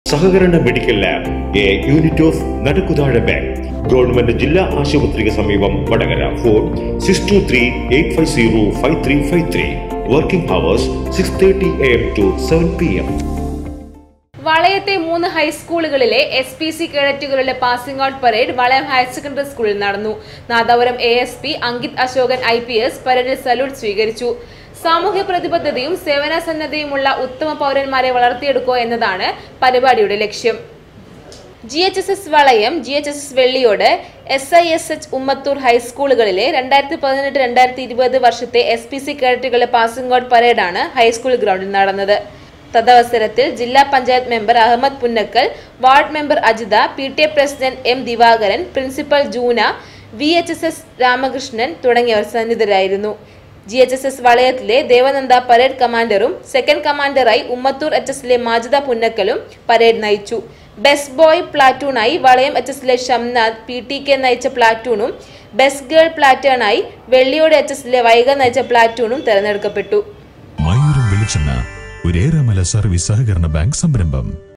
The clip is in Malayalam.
സഹകരണ medical lab, a unit of Nadakkuthazha bank, government ജില്ലാ ആശുപത്രിക്ക് സമീപം Vadakara. Phone 6238505353. Working hours 6:30 AM to 7 PM. വളയത്തെ 3 ഹൈസ്കൂളുകളിലെ SPC കേഡറ്റുകളുടെ passing out parade Valayam higher secondary സ്കൂളിൽ നടന്നു. നാദാപുരം ASP അങ്കിത് അശോകൻ IPS പരേഡിൽ സല്യൂട്ട് സ്വീകരിച്ചു. സാമൂഹ്യ പ്രതിബദ്ധതയും സേവന സന്നദ്ധതയുമുള്ള ഉത്തമ പൗരന്മാരെ വളർത്തിയെടുക്കുക എന്നതാണ് പരിപാടിയുടെ ലക്ഷ്യം. GHSS വളയം, GHSS വെള്ളിയോട്, SISH ഉമ്മത്തൂർ ഹൈസ്കൂളുകളിലെ 2018-2020 വർഷത്തെ SPC കേഡറ്റുകളുടെ പാസിംഗ് ഔട്ട് പരേഡാണ് ഹൈസ്കൂൾ ഗ്രൗണ്ടിൽ നടന്നത്. തദവസരത്തിൽ ജില്ലാ panchayat member Ahmed Punnakkal, ward member Ajitha, PTA president M Divakaran, principal Juna, VHSS Ramakrishnan തുടങ്ങിയവർ സന്നിധരായിരുന്നു. GHSS വളയത്തിലെ Devananda parade കമാൻഡറും second കമാൻഡറായി Ummathur HSലെ Majida പുന്നക്കലും parade നയിച്ചു. ബെസ്റ്റ് ബോയ് പ്ലാറ്റൂണായി വളയം HSലെ ഷംനാഥ് PTK നയിച്ച പ്ലാറ്റൂണും ബെസ്റ്റ് ഗേൾ പ്ലാറ്റൂണായി വെള്ളിയോട് HSലെ വൈഗ നയിച്ച പ്ലാറ്റൂണും തെരഞ്ഞെടുക്കപ്പെട്ടു. മയൂരം വെളിച്ചെണ്ണ, ഒരു ഏറെമല സർവീസ് സഹകരണ ബാങ്ക് സംരംഭം.